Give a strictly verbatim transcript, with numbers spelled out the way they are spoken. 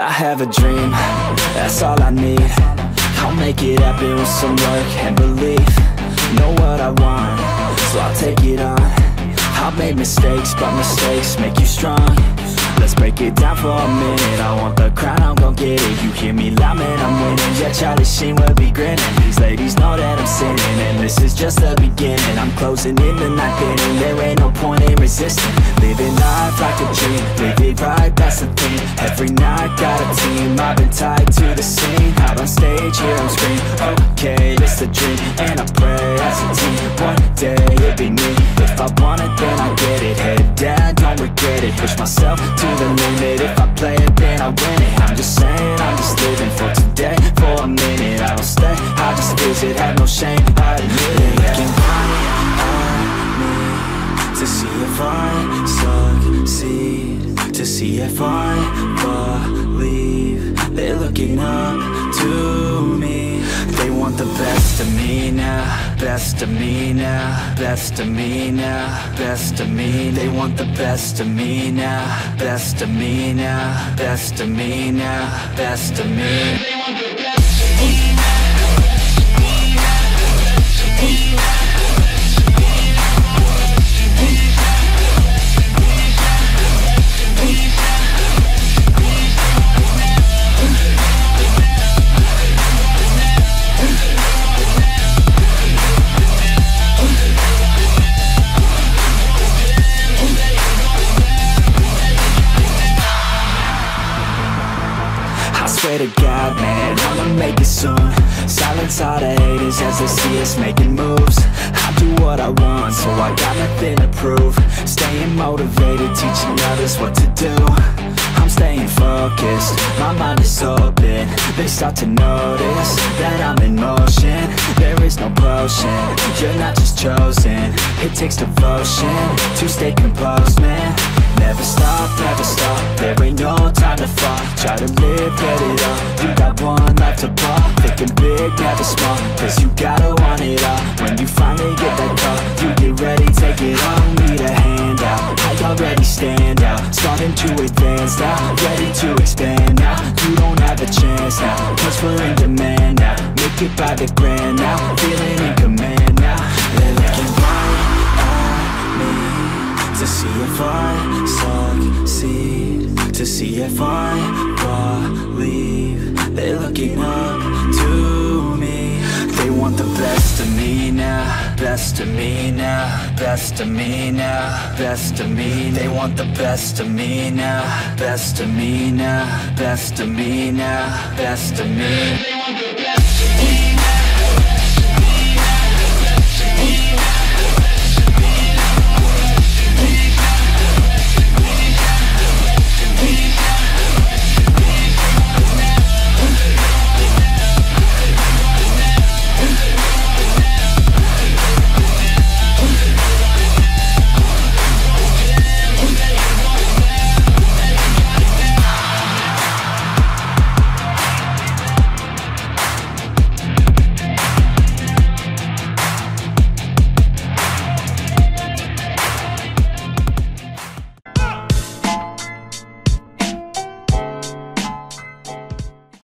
I have a dream, that's all I need. I'll make it happen with some work and belief. Know what I want, so I'll take it on. I've made mistakes, but mistakes make you strong. Let's break it down for a minute. I want the crown, I'm gon' get it. You hear me loud, man, I'm winning. Yeah, Charlie Sheen will be grinning. These ladies know that I'm sinning, and this is just the beginning. I'm closing in the night inning. There ain't no point in resisting. Living life like a dream, live it right, that's the thing. Every night got a team, I've been tied to the scene. Out on stage, here I'm screaming, okay, it's a dream. And I pray as a team, one day it'll be me. If I want it, then I get it. Head down, don't regret it. Push myself to the limit. If I play it, then I win it. I'm just saying, I'm just living for today. For a minute, I don't stay, I just visit. Have no shame, I admit it. Looking right at me to see if I succeed, to see if I believe. They're looking up to me. They want the best of me now, best of me now, best of me now, best of me. They want the best of me now, best of me now, best of me now, best of me. They want the best of me now. Swear to God, man, I'ma make it soon. Silence all the haters as they see us making moves. I do what I want, so I got nothing to prove. Staying motivated, teaching others what to do. I'm staying focused, my mind is open. They start to notice that I'm in motion. There is no potion, you're not just chosen. It takes devotion to stay composed, man. Never stop, never stop, there ain't no time to fall. Try to live, get it up, you got one life to ball. Thinking big, never small, cause you gotta want it all. When you finally get that call, you get ready, take it on. Need a handout, I already stand out. Starting to advance now, ready to expand now. You don't have a chance now, cause we're in demand now. Make it by the grand now, feeling in command now. They're looking right at me to see if I succeed, to see if I believe. They're looking up to me. They want the best of me now, best of me now, best of me now, best of me. They want the best of me now, best of me now, best of me now, best of me.